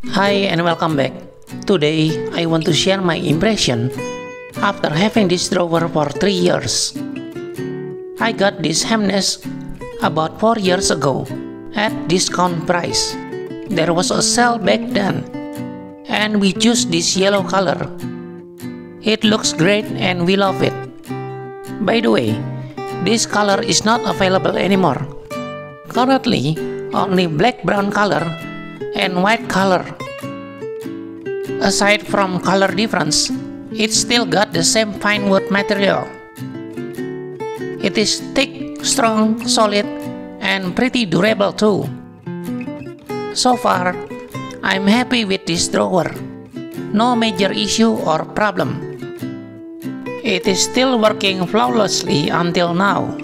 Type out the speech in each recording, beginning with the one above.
Hi and welcome back. Today I want to share my impression after having this drawer for 3 years. I got this Hemnes about 4 years ago at discount price. There was a sale back then and we chose this yellow color. It looks great and we love it. By the way, this color is not available anymore. Currently, only black-brown color and white color. Aside from color difference, it still got the same fine wood material. It is thick, strong, solid, and pretty durable too. So far, I'm happy with this drawer. No major issue or problem. It is still working flawlessly until now.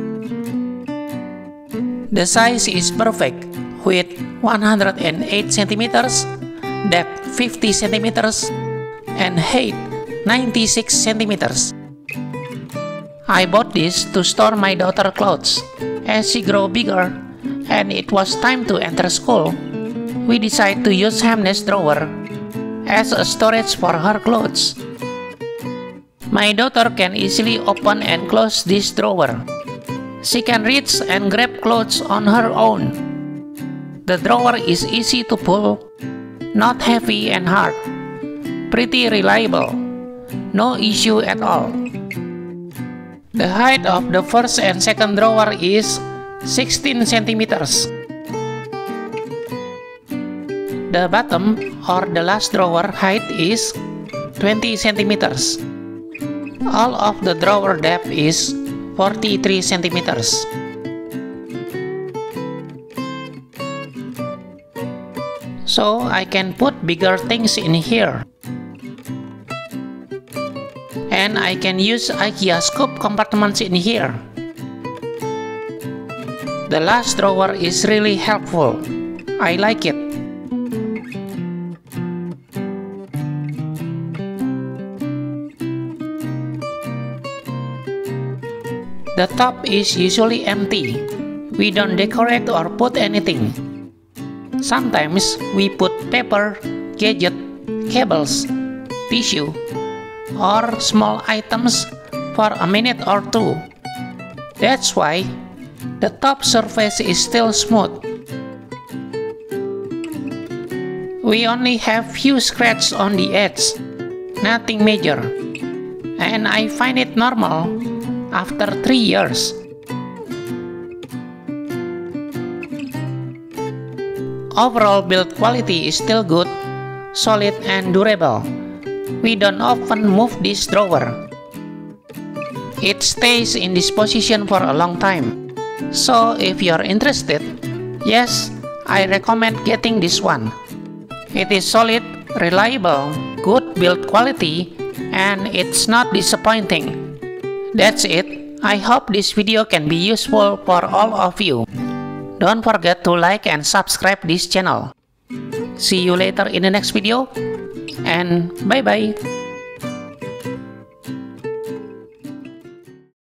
The size is perfect with 108 centimeters, depth 50 centimeters, and height 96 centimeters. I bought this to store my daughter's clothes. As she grew bigger and it was time to enter school, we decided to use Hemnes drawer as a storage for her clothes. My daughter can easily open and close this drawer. She can reach and grab clothes on her own. The drawer is easy to pull, not heavy and hard, pretty reliable, no issue at all. The height of the first and second drawer is 16 centimeters. The bottom or the last drawer height is 20 centimeters. All of the drawer depth is 43 centimeters. So I can put bigger things in here. And I can use IKEA scoop compartments in here. The last drawer is really helpful. I like it. The top is usually empty. We don't decorate or put anything. Sometimes we put paper, gadget, cables, tissue, or small items for a minute or two. That's why the top surface is still smooth. We only have few scratches on the edge, nothing major, and I find it normal after 3 years. Overall build quality is still good, solid and durable. We don't often move this drawer. It stays in this position for a long time. So if you're interested, yes, I recommend getting this one. It is solid, reliable, good build quality, and it's not disappointing. That's it. I hope this video can be useful for all of you. Don't forget to like and subscribe this channel. See you later in the next video, and bye bye.